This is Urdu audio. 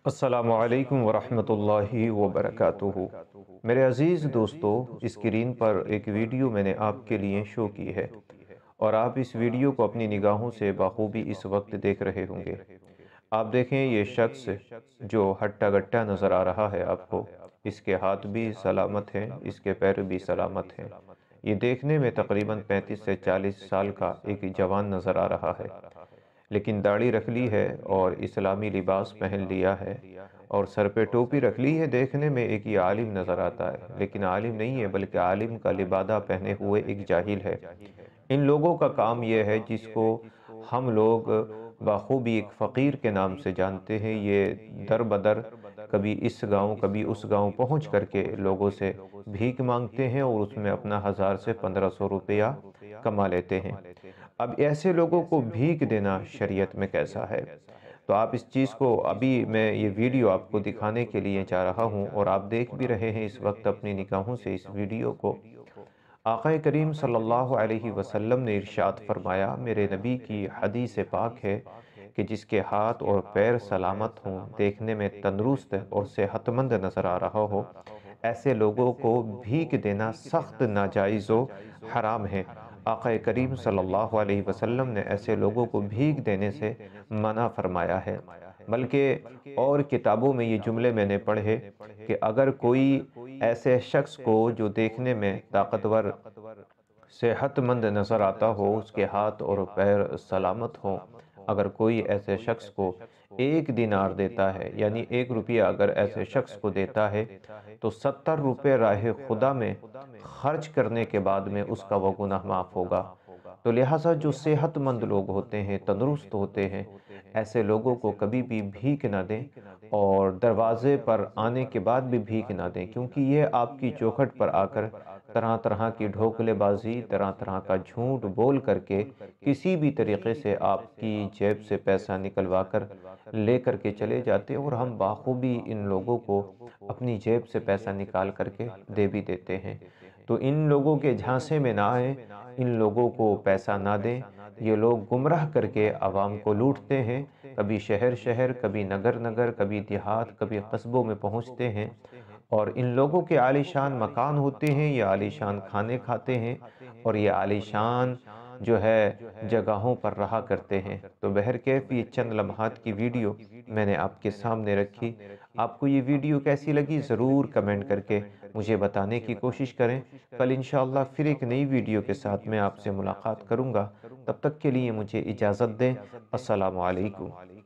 السلام علیکم ورحمۃ اللہ وبرکاتہ۔ میرے عزیز دوستو، اسکرین پر ایک ویڈیو میں نے آپ کے لیے شو کی ہے اور آپ اس ویڈیو کو اپنی نگاہوں سے بخوبی اس وقت دیکھ رہے ہوں گے۔ آپ دیکھیں، یہ شخص جو ہٹا گٹا نظر آ رہا ہے آپ کو، اس کے ہاتھ بھی سلامت ہیں، اس کے پیر بھی سلامت ہیں۔ یہ دیکھنے میں تقریباً 35 سے 40 سال کا ایک جوان نظر آ رہا ہے، لیکن داڑھی رکھ لی ہے اور اسلامی لباس پہن لیا ہے اور سر پہ ٹوپی رکھ لی ہے۔ دیکھنے میں ایک یہ عالم نظر آتا ہے، لیکن عالم نہیں ہے بلکہ عالم کا لبادہ پہنے ہوئے ایک جاہل ہے۔ ان لوگوں کا کام یہ ہے جس کو ہم لوگ بخوبی ایک فقیر کے نام سے جانتے ہیں۔ یہ در بدر کبھی اس گاؤں کبھی اس گاؤں پہنچ کر کے لوگوں سے بھیک مانگتے ہیں اور اس میں اپنا 1000 سے 1500 روپیہ کما لیتے ہیں۔ اب ایسے لوگوں کو بھیک دینا شریعت میں کیسا ہے؟ تو آپ اس چیز کو ابھی میں یہ ویڈیو آپ کو دکھانے کے لیے چاہ رہا ہوں، اور آپ دیکھ بھی رہے ہیں اس وقت اپنی نگاہوں سے اس ویڈیو کو۔ آقا کریم صلی اللہ علیہ وسلم نے ارشاد فرمایا، میرے نبی کی حدیث پاک ہے کہ جس کے ہاتھ اور پیر سلامت ہوں، دیکھنے میں تندرست اور صحت مند نظر آ رہا ہو، ایسے لوگوں کو بھیک دینا سخت ناجائز و حرام ہے۔ آقا کریم صلی اللہ علیہ وسلم نے ایسے لوگوں کو بھیک دینے سے منع فرمایا ہے۔ بلکہ اور کتابوں میں یہ جملے میں نے پڑھے کہ اگر کوئی ایسے شخص کو جو دیکھنے میں طاقتور صحت مند نظر آتا ہو، اس کے ہاتھ اور پیر سلامت ہوں، اگر کوئی ایسے شخص کو 1 دینار دیتا ہے، یعنی 1 روپیہ اگر ایسے شخص کو دیتا ہے، تو 70 روپے راہ خدا میں خرچ کرنے کے بعد میں اس کا وہ گناہ معاف ہوگا۔ تو لہٰذا جو صحت مند لوگ ہوتے ہیں، تندرست ہوتے ہیں، ایسے لوگوں کو کبھی بھی بھیک نہ دیں، اور دروازے پر آنے کے بعد بھی بھیک نہ دیں، کیونکہ یہ آپ کی چوکھٹ پر آ کر طرح طرح کی ڈھوکلے بازی، طرح طرح کا جھوٹ بول کر کے کسی بھی طریقے سے آپ کی جیب سے پیسہ نکلوا کر لے کر کے چلے جاتے، اور ہم بخوبی ان لوگوں کو اپنی جیب سے پیسہ نکال کر کے دے بھی دیتے ہیں۔ تو ان لوگوں کے جھانسے میں نہ آئیں، ان لوگوں کو پیسہ نہ دیں۔ یہ لوگ گمراہ کر کے عوام کو لوٹتے ہیں، کبھی شہر شہر، کبھی نگر نگر، کبھی دیہات، کبھی قصبوں میں پہنچتے ہیں، اور ان لوگوں کے عالی شان مکان ہوتے ہیں، یہ عالی شان کھانے کھاتے ہیں، اور یہ عالی شان جو ہے جگہوں پر رہا کرتے ہیں۔ تو بہرکیف یہ چند لمحات کی ویڈیو میں نے آپ کے سامنے رکھی۔ آپ کو یہ ویڈیو کیسی لگی ضرور کمنٹ کر کے مجھے بتانے کی کوشش کریں۔ کل انشاءاللہ پھر ایک نئی ویڈیو کے ساتھ میں آپ سے ملاقات کروں گا۔ تب تک کے لیے مجھے اجازت دیں۔ السلام علیکم۔